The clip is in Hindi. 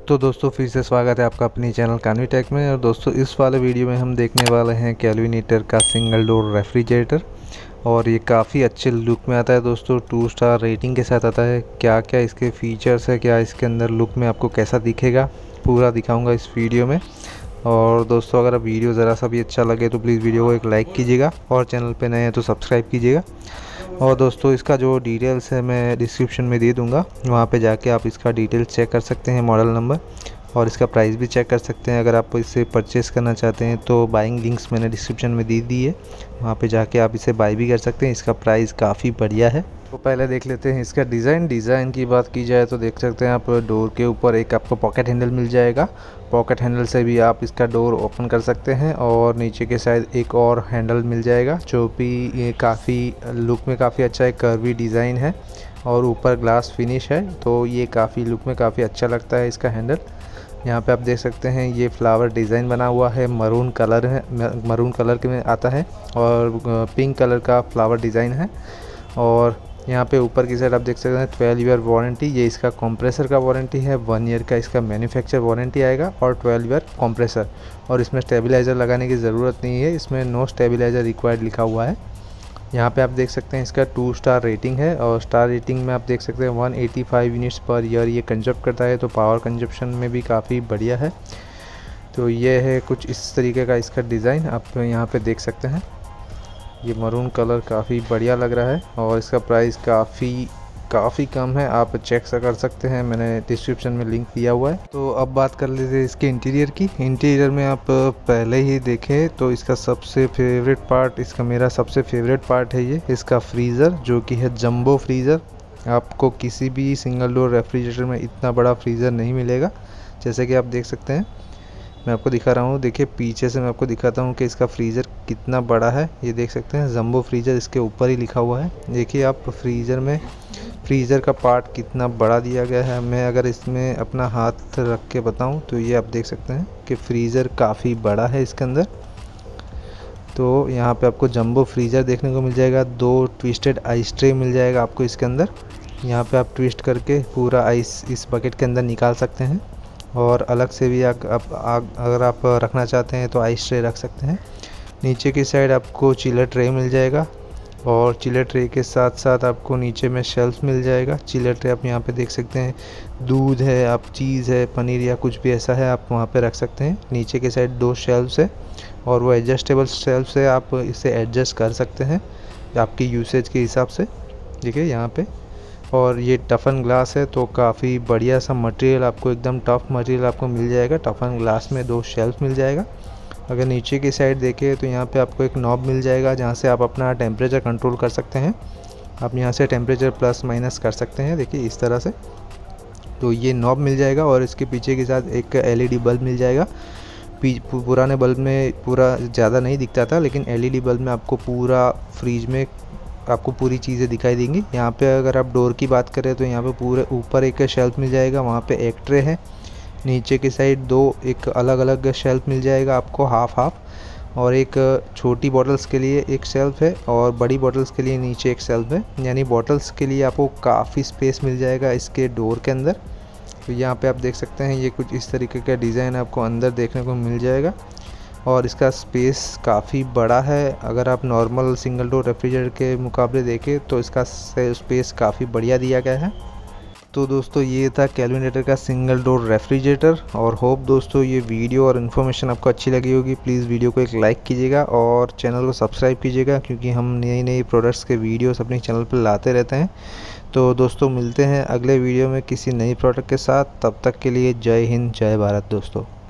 तो दोस्तों फिर से स्वागत है आपका अपनी चैनल कान्वी टेक में। और दोस्तों इस वाले वीडियो में हम देखने वाले हैं कैलविनेटर का सिंगल डोर रेफ्रिजरेटर। और ये काफ़ी अच्छे लुक में आता है दोस्तों, 2 स्टार रेटिंग के साथ आता है। क्या क्या इसके फीचर्स है, क्या इसके अंदर लुक में आपको कैसा दिखेगा, पूरा दिखाऊंगा इस वीडियो में। और दोस्तों अगर वीडियो ज़रा सा भी अच्छा लगे तो प्लीज़ वीडियो को एक लाइक कीजिएगा और चैनल पे नए हैं तो सब्सक्राइब कीजिएगा। और दोस्तों इसका जो डिटेल्स है मैं डिस्क्रिप्शन में दे दूंगा, वहाँ पे जाके आप इसका डिटेल्स चेक कर सकते हैं, मॉडल नंबर और इसका प्राइस भी चेक कर सकते हैं। अगर आप इसे परचेज़ करना चाहते हैं तो बाइंग लिंक्स मैंने डिस्क्रिप्शन में दे दी है, वहाँ पे जाके आप इसे बाई भी कर सकते हैं। इसका प्राइस काफ़ी बढ़िया है। तो पहले देख लेते हैं इसका डिज़ाइन की बात की जाए तो देख सकते हैं आप डोर के ऊपर एक आपको पॉकेट हैंडल मिल जाएगा। पॉकेट हैंडल से भी आप इसका डोर ओपन कर सकते हैं और नीचे के साइड एक और हैंडल मिल जाएगा जो भी ये काफ़ी लुक में काफ़ी अच्छा है, कर्वी डिज़ाइन है और ऊपर ग्लास फिनिश है, तो ये काफ़ी लुक में काफ़ी अच्छा लगता है इसका हैंडल। यहाँ पे आप देख सकते हैं ये फ्लावर डिज़ाइन बना हुआ है, मरून कलर है, मरून कलर के में आता है और पिंक कलर का फ्लावर डिज़ाइन है। और यहाँ पे ऊपर की साइड आप देख सकते हैं 12 ईयर वारंटी, ये इसका कंप्रेसर का वारंटी है, 1 ईयर का इसका मैन्युफैक्चर वारंटी आएगा और 12 ईयर कंप्रेसर। और इसमें स्टेबलाइज़र लगाने की ज़रूरत नहीं है, इसमें नो स्टेबलाइज़र रिक्वायर्ड लिखा हुआ है। यहाँ पे आप देख सकते हैं इसका 2 स्टार रेटिंग है और स्टार रेटिंग में आप देख सकते हैं 185 यूनिट्स पर ईयर ये कंजप्ट करता है, तो पावर कंजप्शन में भी काफ़ी बढ़िया है। तो ये है कुछ इस तरीके का इसका डिज़ाइन, आप यहाँ पे देख सकते हैं। ये मरून कलर काफ़ी बढ़िया लग रहा है और इसका प्राइस काफ़ी कम है, आप चेक कर सकते हैं, मैंने डिस्क्रिप्शन में लिंक दिया हुआ है। तो अब बात कर लेते हैं इसके इंटीरियर की। इंटीरियर में आप पहले ही देखें तो इसका सबसे फेवरेट पार्ट, इसका मेरा सबसे फेवरेट पार्ट है ये इसका फ्रीज़र, जो कि है जंबो फ्रीज़र। आपको किसी भी सिंगल डोर रेफ्रिजरेटर में इतना बड़ा फ्रीज़र नहीं मिलेगा। जैसे कि आप देख सकते हैं, मैं आपको दिखा रहा हूँ, देखिए पीछे से मैं आपको दिखाता हूँ कि इसका फ्रीज़र कितना बड़ा है। ये देख सकते हैं जंबो फ्रीज़र, इसके ऊपर ही लिखा हुआ है। देखिए आप फ्रीज़र का पार्ट कितना बड़ा दिया गया है। मैं अगर इसमें अपना हाथ रख के बताऊँ तो ये आप देख सकते हैं कि फ्रीज़र काफ़ी बड़ा है इसके अंदर। तो यहाँ पे आपको जंबो फ्रीज़र देखने को मिल जाएगा, 2 ट्विस्टेड आइस ट्रे मिल जाएगा आपको इसके अंदर। यहाँ पे आप ट्विस्ट करके पूरा आइस इस बकेट के अंदर निकाल सकते हैं और अलग से भी अगर आप रखना चाहते हैं तो आइस ट्रे रख सकते हैं। नीचे की साइड आपको चिलर ट्रे मिल जाएगा और चिलर ट्रे के साथ साथ आपको नीचे में शेल्फ मिल जाएगा। चिलर ट्रे आप यहाँ पे देख सकते हैं, दूध है, आप चीज़ है, पनीर या कुछ भी ऐसा है आप वहाँ पे रख सकते हैं। नीचे के साइड 2 शेल्फ्स है और वो एडजस्टेबल शेल्फ से आप इसे एडजस्ट कर सकते हैं आपकी यूसेज के हिसाब से। देखिए यहाँ पे, और ये टफन ग्लास है तो काफ़ी बढ़िया सा मटेरियल आपको, एकदम टफ मटेरियल आपको मिल जाएगा। टफन ग्लास में 2 शेल्फ मिल जाएगा। अगर नीचे की साइड देखें तो यहाँ पे आपको एक नॉब मिल जाएगा जहाँ से आप अपना टेम्परेचर कंट्रोल कर सकते हैं। आप यहाँ से टेम्परेचर प्लस माइनस कर सकते हैं, देखिए इस तरह से। तो ये नॉब मिल जाएगा और इसके पीछे के साथ एक LED बल्ब मिल जाएगा। पुराने बल्ब में पूरा ज़्यादा नहीं दिखता था, लेकिन LED बल्ब में आपको पूरा फ्रिज में आपको पूरी चीज़ें दिखाई देंगी। यहाँ पे अगर आप डोर की बात करें तो यहाँ पे पूरे ऊपर एक शेल्फ मिल जाएगा, वहाँ पे एक ट्रे है। नीचे की साइड 2 एक अलग अलग शेल्फ मिल जाएगा आपको, हाफ और एक छोटी बॉटल्स के लिए एक शेल्फ है और बड़ी बॉटल्स के लिए नीचे एक शेल्फ है। यानी बॉटल्स के लिए आपको काफ़ी स्पेस मिल जाएगा इसके डोर के अंदर। तो यहाँ पे आप देख सकते हैं ये कुछ इस तरीके का डिज़ाइन आपको अंदर देखने को मिल जाएगा और इसका स्पेस काफ़ी बड़ा है। अगर आप नॉर्मल सिंगल डोर रेफ्रिजरेटर के मुकाबले देखें तो इसका स्पेस काफ़ी बढ़िया दिया गया है। तो दोस्तों ये था कैलविनेटर का सिंगल डोर रेफ्रिजरेटर और होप दोस्तों ये वीडियो और इन्फॉर्मेशन आपको अच्छी लगी होगी। प्लीज़ वीडियो को एक लाइक कीजिएगा और चैनल को सब्सक्राइब कीजिएगा, क्योंकि हम नई प्रोडक्ट्स के वीडियोस अपने चैनल पर लाते रहते हैं। तो दोस्तों मिलते हैं अगले वीडियो में किसी नई प्रोडक्ट के साथ, तब तक के लिए जय हिंद जय भारत दोस्तों।